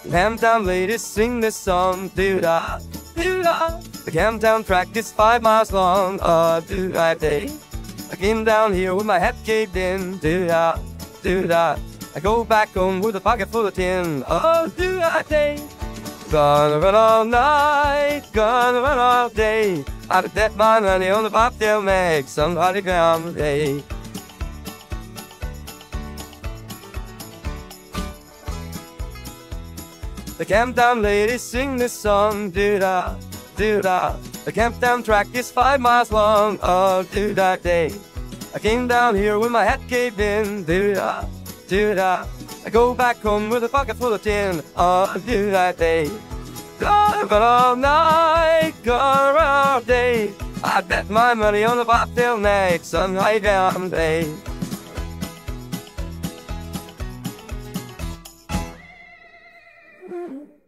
Camptown ladies sing this song, doo-da, doo-da. The Camptown track is 5 miles long, doo-da day. I came down here with my head caved in, doo-da, doo-da. I go back home with a pocket full of tin, doo-da day. Gonna run all night, gonna run all day. I bet my money on the pop they'll make somebody come today. The Camptown ladies sing this song, doo-da, doo-da. The Camptown track is 5 miles long, doo-da day. I came down here with my head caved in, doo-da, doo-da. I go back home with a pocket full of tin, doo-da day. Gonna run all night, gonna run all day. I bet my money on the pop they'll make sunlight down day. Mm-hmm.